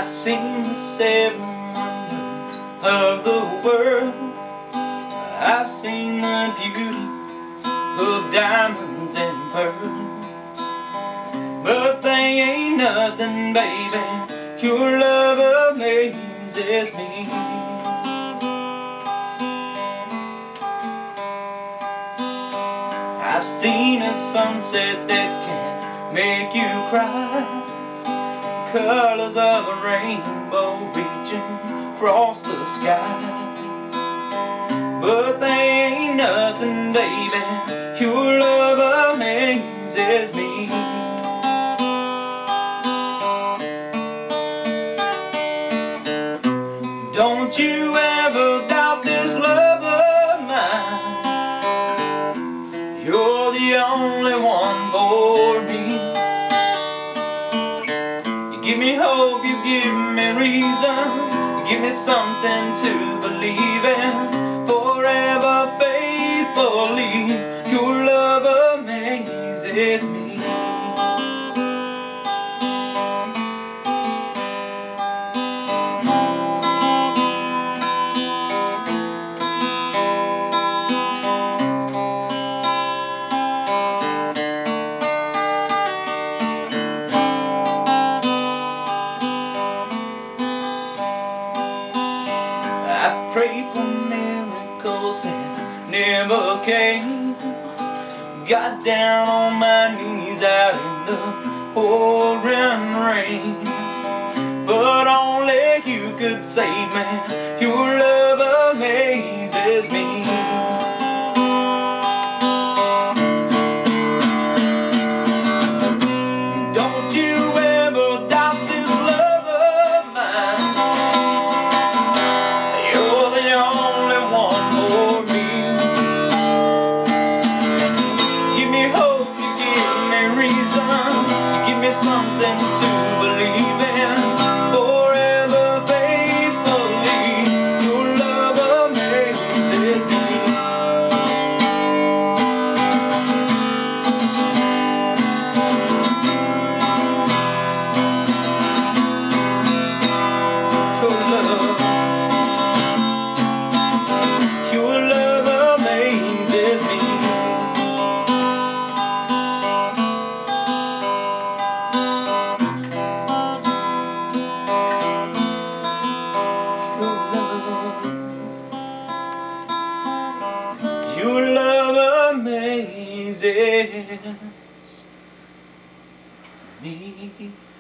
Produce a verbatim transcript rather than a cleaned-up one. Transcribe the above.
I've seen the seven wonders of the world. I've seen the beauty of diamonds and pearls, but they ain't nothing, baby. Your love amazes me. I've seen a sunset that can make you cry, colors of a rainbow reaching across the sky, but they ain't nothing, baby. Your love amazes me. Don't you ever doubt this love of mine. You're the only one for me. You give me hope, you give me reason, you give me something to believe in. Forever faithfully, your love amazes me. I prayed for miracles that never came. Got down on my knees out in the pouring rain, but only you could save me. Your love amazes me. Don't you ever doubt this love of mine. You're the only one for me. Give me hope, you give me reason, you give me something to believe in. Forever faithfully, your love amazes me. Your love, your love amazes me. Your love amazes me.